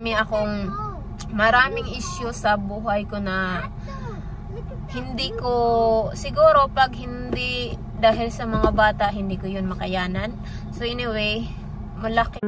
akong maraming issue sa buhay ko na hindi ko, siguro pag hindi dahil sa mga bata, hindi ko yun makayanan. So anyway, malaki.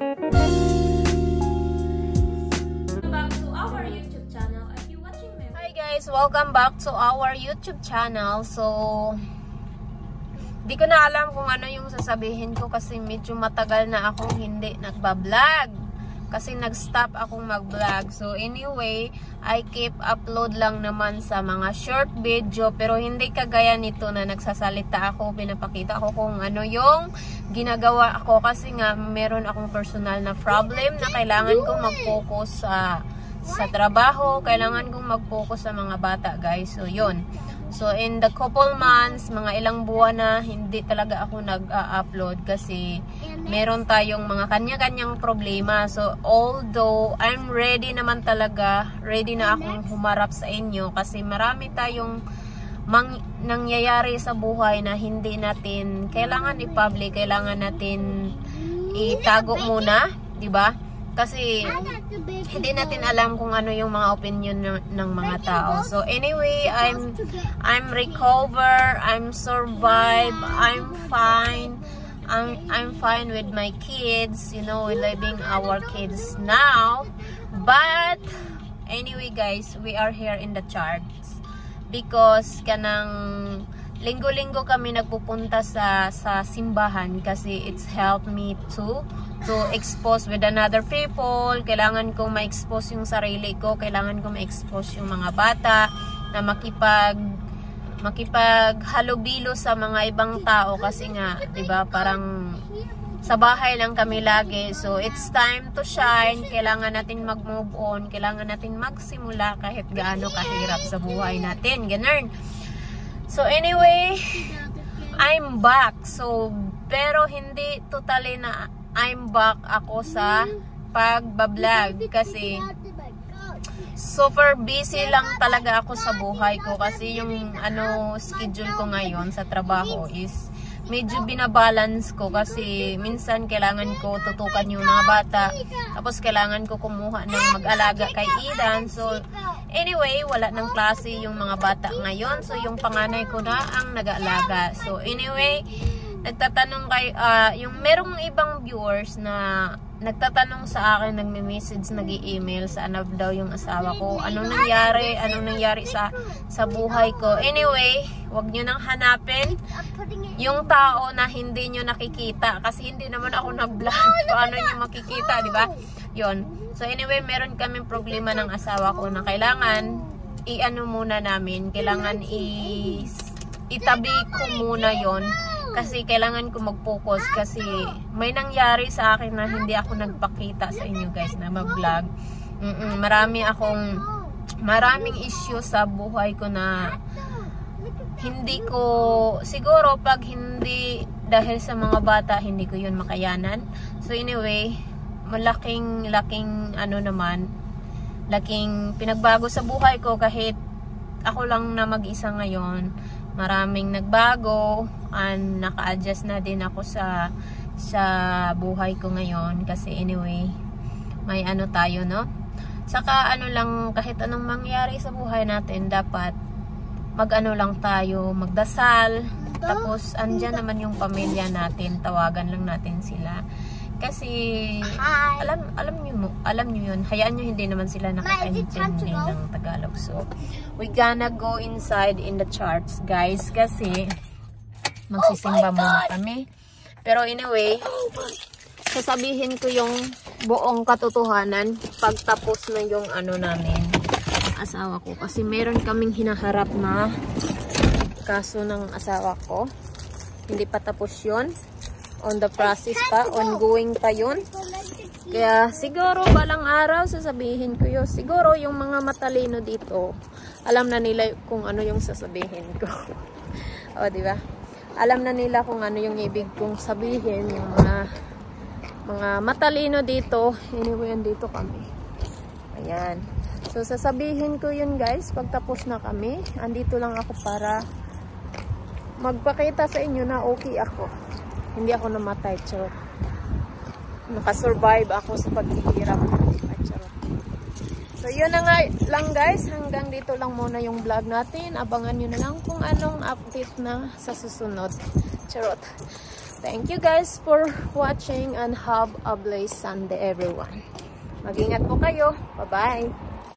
Back to our YouTube channel. Are you watching me? Hi guys, welcome back to our YouTube channel. So, di ko na alam kung ano yung sasabihin ko kasi medyo matagal na akong hindi nagbablog. Kasi nag-stop akong mag-vlog. So anyway, I keep upload lang naman sa mga short video. Pero hindi kagaya nito na nagsasalita ako, pinapakita ko kung ano yung ginagawa ako. Kasi nga meron akong personal na problem na kailangan kong mag-focus sa trabaho. Kailangan kong mag-focus sa mga bata guys. So yun. So in the couple months, mga ilang buwan na hindi talaga ako nag-upload kasi meron tayong mga kanya-kanyang problema. So although I'm ready naman talaga, ready na akong humarap sa inyo kasi marami tayong nangyayari sa buhay na hindi natin kailangan i-public, kailangan natin itago muna, 'di ba? Kasi hindi natin alam kung ano yung mga opinion ng mga tao. So anyway, I'm recover, I'm survive, I'm fine. I'm fine with my kids, you know, we're living our kids now. But anyway guys, we are here in the charts because kanang linggo-linggo kami nagpupunta sa simbahan kasi it's helped me to expose with another people. Kailangan kong ma-expose yung sarili ko, kailangan kong ma-expose yung mga bata na makipaghalubilo sa mga ibang tao kasi nga, 'di ba, parang sa bahay lang kami lagi. So it's time to shine. Kailangan natin mag-move on, kailangan natin magsimula kahit gaano kahirap sa buhay natin. Ganun. So anyway, I'm back. So pero hindi totally na I'm back ako sa pagbablog kasi super busy lang talaga ako sa buhay ko kasi yung schedule ko ngayon sa trabaho is medyo binabalance ko kasi minsan kailangan ko tutukan yung mga bata tapos kailangan ko kumuha ng mag-alaga kay Idan. So anyway, wala ng klase yung mga bata ngayon, so yung panganay ko na ang nag-aalaga. So anyway, nagtatanong kay yung merong ibang viewers na nagtatanong sa akin, nagme-message, nag-i-email sa ano daw yung asawa ko, anong nangyari sa buhay ko. Anyway, wag nyo nang hanapin yung tao na hindi nyo nakikita kasi hindi naman ako nag-vlog. Paano nyo makikita, di ba? Yun. So anyway, meron kaming problema ng asawa ko na kailangan muna namin, kailangan itabi ko muna yon. Kasi kailangan ko mag-focus kasi may nangyari sa akin na hindi ako nagpakita sa inyo guys na mag-vlog. Maraming issue sa buhay ko na hindi ko, siguro pag hindi dahil sa mga bata, hindi ko yun makayanan. So anyway, laking pinagbago sa buhay ko kahit ako lang na mag-isa ngayon. Maraming nagbago and naka-adjust na din ako sa buhay ko ngayon kasi anyway may tayo, no? Saka lang, kahit anong mangyari sa buhay natin dapat lang tayo, magdasal, tapos andyan naman yung pamilya natin, tawagan lang natin sila kasi alam nyo yun, hayaan nyo, hindi naman sila nakaka-intindi ng Tagalog. So we gonna go inside in the charts guys kasi magsisimba muna kami. Pero anyway, sasabihin ko yung buong katotohanan pagtapos na yung namin, asawa ko, kasi meron kaming hinaharap na kaso ng asawa ko, hindi pa tapos yun, on the process pa, ongoing pa yun. Kaya siguro balang araw sasabihin ko yun. Siguro yung mga matalino dito, alam na nila kung ano yung sasabihin ko. O diba? Alam na nila kung ano yung ibig kong sabihin. Yung mga matalino dito. Anyway, andito kami. Ayan. So sasabihin ko yun guys, pagtapos na kami. Andito lang ako para magpakita sa inyo na okay ako. Hindi ako namatay, charot. Nakasurvive ako sa paghihirap. Ay, charot. So, yun na nga lang guys. Hanggang dito lang muna yung vlog natin. Abangan nyo na lang kung anong update na sa susunod. Charot. Thank you guys for watching and have a blessed Sunday everyone. Mag-ingat po kayo. Bye-bye.